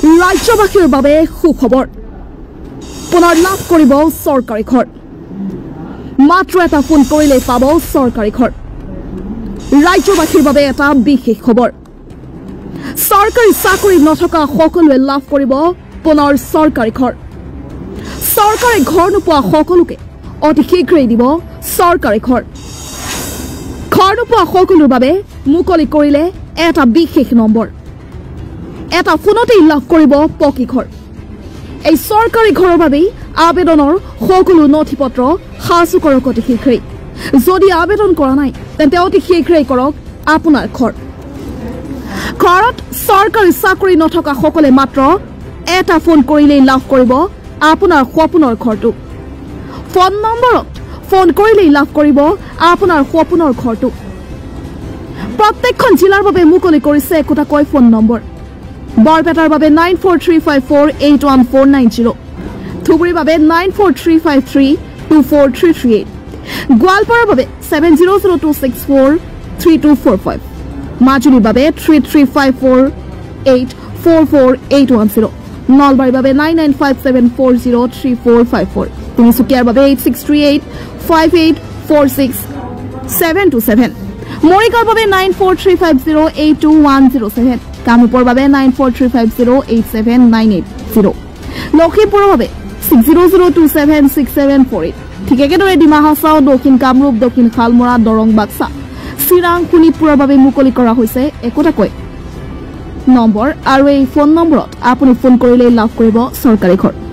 ৰাজ্যবাসীৰ বাবে সুখবৰ পুনৰ লাভ কৰিব চৰকাৰী ঘৰ মাত্ৰ এটা ফোন কৰিলে পাব চৰকাৰী ঘৰ ৰাজ্যবাসীৰ বাবে এটা বিশেষ খবৰ চৰকাৰী চাকৰি নথকা সকলোৱে লাভ কৰিব পুনৰ চৰকাৰী ঘৰ চৰকাৰী ঘৰ নোপোৱা সকলোকে অতি শীঘ্ৰেই দিব চৰকাৰী ঘৰ নোপোৱা সকলোৰ বাবে মুকলি কৰিলে এটা বিশেষ নম্বৰ এটা ফোনতেই লাভ কৰিব পকী ঘৰ এই চৰকাৰী ঘৰৰ বাবে আবেদনৰ সকলো নথিপত্ৰ সাজু কৰক অতি শীঘ্ৰেই যদি আবেদন কৰা নাই তেন্তে অতি শীঘ্ৰেই কৰক আপোনাৰ ঘৰত চৰকাৰী চাকৰি নথকা সকলে মাত্ৰ এটা ফোন কৰিলেই লাভ কৰিব আপোনাৰ সপোনৰ ঘৰটো ফোন নম্বৰত ফোন কৰিলেই লাভ কৰিব আপোনাৰ সপোনৰ ঘৰটো প্ৰত্যেকখন জিলাৰ বাবে মুকলি কৰিছে একোটাকৈ ফোন নম্বৰ বৰপেটাৰ বাবে 9435481490 ধুবুৰীৰ বাবে 9435324338 গোৱালপাৰাৰ বাবে 7002643245 মাজুলীৰ বাবে 3354844810 নলবাৰীৰ বাবে 9957403454 তিনিচুকীয়াৰ বাবে 863858462727 মৰিগাঁৱৰ বাবে 9435082107 কামৰূপৰ বাবে 9435087980 লখিমপুৰৰ বাবে 60027674 ঠিক একেদৰে ডিমা হাছাও দক্ষিণ কামৰূপ দক্ষিণ খালমৰা দৰং বাক্সা চিৰাং শোণিতপুৰৰ বাবে মুকলি কৰা হৈছে একোটাকৈ নম্বৰ আৰু এই ফোন নম্বৰত আপুনি ফোন কৰিলেই লাভ কৰিব চৰকাৰী ঘৰ